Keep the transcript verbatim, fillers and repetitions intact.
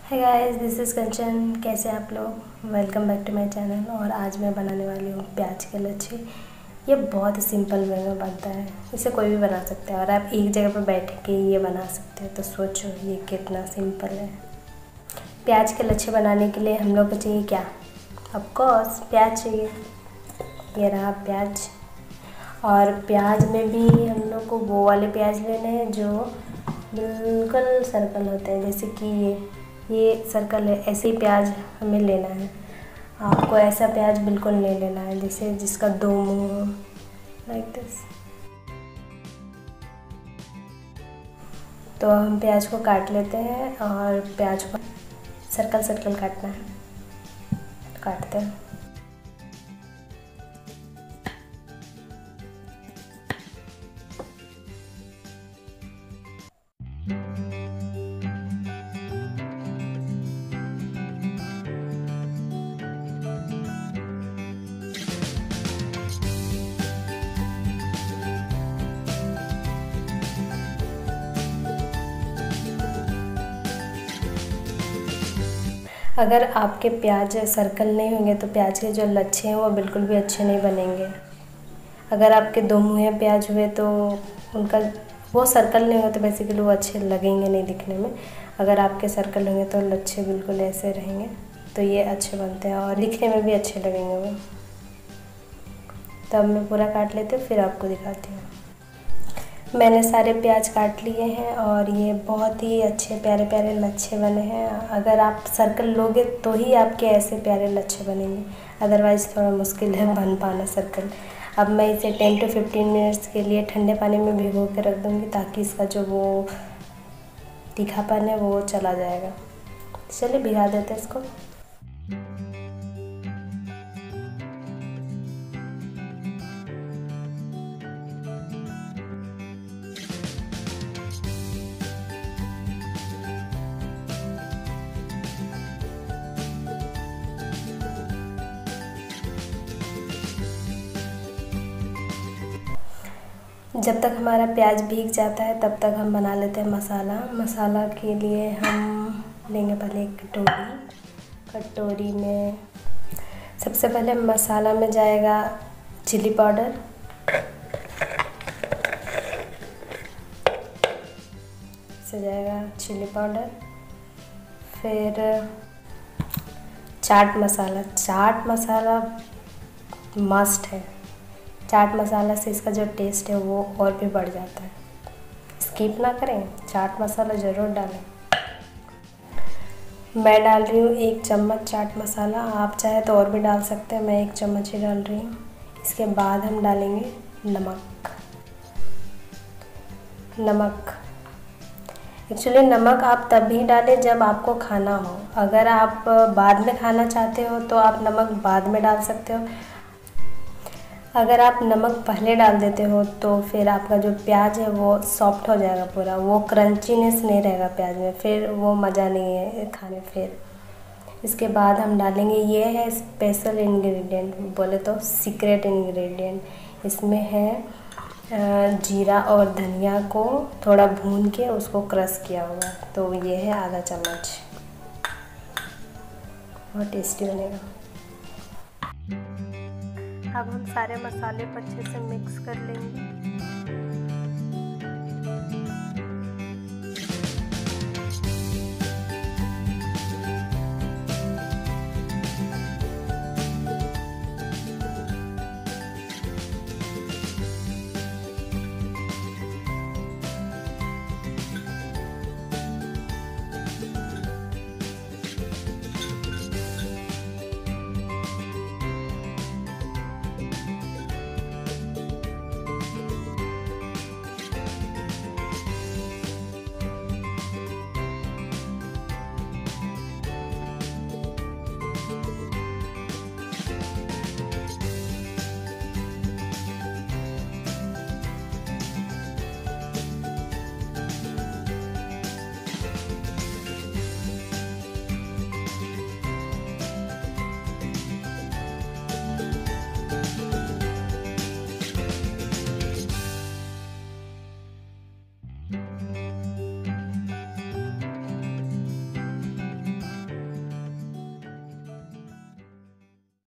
Hi guys, this is Kanchan. कैसे आप लोग? Welcome back to my channel. और आज मैं बनाने वाली हूँ प्याज के लच्छे। ये बहुत ही सिंपल वे में बनता है, इसे कोई भी बना सकता है और आप एक जगह पर बैठ के ये बना सकते हैं। तो सोचो ये कितना सिंपल है। प्याज के लच्छे बनाने के लिए हम लोग को चाहिए क्या? ऑफ कोर्स प्याज चाहिए। ये रहा प्याज। और प्याज में भी हम लोग को वो वाले प्याज लेने हैं जो बिल्कुल सर्कल होते हैं, जैसे कि ये ये सर्कल है। ऐसे ही प्याज हमें लेना है। आपको ऐसा प्याज बिल्कुल नहीं लेना है जैसे जिसका दो मुंह हो, लाइक दिस। तो हम प्याज को काट लेते हैं और प्याज को सर्कल सर्कल काटना है। काटते हैं। अगर आपके प्याज सर्कल नहीं होंगे तो प्याज के जो लच्छे हैं वो बिल्कुल भी अच्छे नहीं बनेंगे। अगर आपके दो मुँहे प्याज हुए तो उनका वो सर्कल नहीं होगा तो बेसिकली वो अच्छे लगेंगे नहीं दिखने में। अगर आपके सर्कल होंगे तो लच्छे बिल्कुल ऐसे रहेंगे, तो ये अच्छे बनते हैं और दिखने में भी अच्छे लगेंगे वो। तब मैं पूरा काट लेती हूँ, फिर आपको दिखाती हूँ। मैंने सारे प्याज काट लिए हैं और ये बहुत ही अच्छे प्यारे प्यारे लच्छे बने हैं। अगर आप सर्कल लोगे तो ही आपके ऐसे प्यारे लच्छे बनेंगे, अदरवाइज़ थोड़ा मुश्किल है बन पाना सर्कल। अब मैं इसे टेन टू फिफ्टीन मिनट्स के लिए ठंडे पानी में भिगो के रख दूँगी, ताकि इसका जो वो तीखापन है वो चला जाएगा। चलिए भिगा देते हैं इसको। जब तक हमारा प्याज भीग जाता है तब तक हम बना लेते हैं मसाला। मसाला के लिए हम लेंगे पहले एक कटोरी। कटोरी में सबसे पहले मसाला में जाएगा चिली पाउडर, से जाएगा चिली पाउडर, फिर चाट मसाला। चाट मसाला मस्ट है। चाट मसाला से इसका जो टेस्ट है वो और भी बढ़ जाता है। स्किप ना करें, चाट मसाला ज़रूर डालें। मैं डाल रही हूँ एक चम्मच चाट मसाला। आप चाहे तो और भी डाल सकते हैं, मैं एक चम्मच ही डाल रही हूँ। इसके बाद हम डालेंगे नमक। नमक एक्चुअली नमक आप तभी डालें जब आपको खाना हो। अगर आप बाद में खाना चाहते हो तो आप नमक बाद में डाल सकते हो। अगर आप नमक पहले डाल देते हो तो फिर आपका जो प्याज है वो सॉफ्ट हो जाएगा पूरा, वो क्रंचीनेस नहीं रहेगा प्याज में, फिर वो मज़ा नहीं है खाने। फिर इसके बाद हम डालेंगे, ये है स्पेशल इंग्रेडिएंट, बोले तो सीक्रेट इंग्रेडिएंट। इसमें है जीरा और धनिया को थोड़ा भून के उसको क्रश किया हुआ, तो ये है आधा चम्मच। बहुत टेस्टी बनेगा। अब हम सारे मसाले को अच्छे से मिक्स कर लेंगे।